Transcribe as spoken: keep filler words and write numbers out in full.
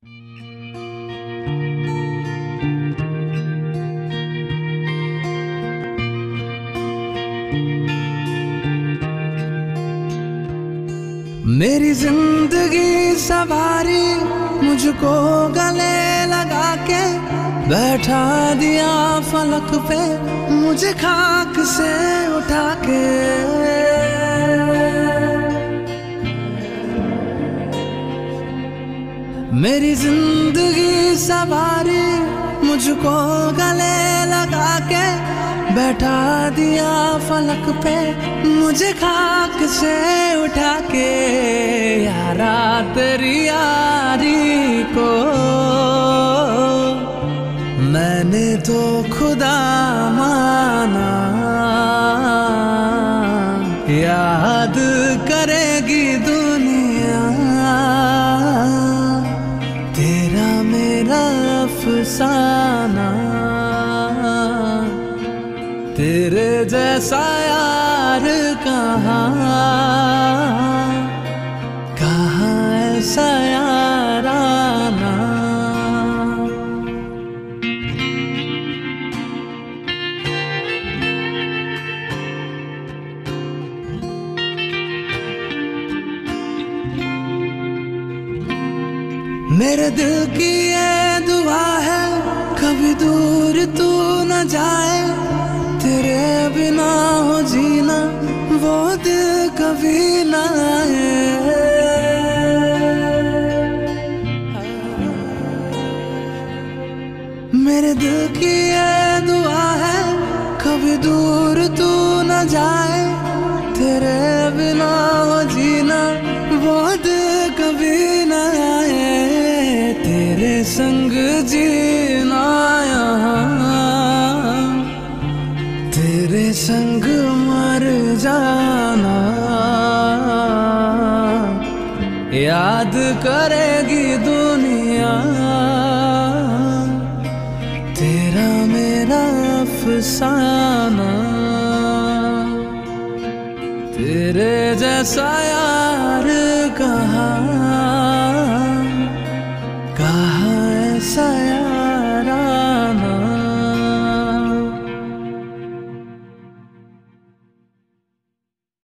मेरी जिंदगी सवारी मुझको गले लगा के बैठा दिया फलक पे मुझे खाक से उठा के। मेरी जिंदगी सवारी मुझको गले लगा के बैठा दिया फलक पे मुझे खाक से उठा के। यारा तेरी यारी को मैंने तो खुदा माना, याद करेगी दुनिया तेरा मेरा अफसाना। तेरे जैसा यार कहाँ कहाँ ऐसा याराना। मेरे दिल की ये दुआ है कभी दूर तू न जाए, तेरे बिना हो जीना वो दिल कभी ना आए। मेरे दिल की ये दुआ है कभी दूर तू न जाए, तेरे बिना हो जीना वो दिल कभी ना आए। तेरे संग जीना यहाँ तेरे संग मर जाना, याद करेगी दुनिया तेरा मेरा अफसाना। तेरे जैसा यार कहाँ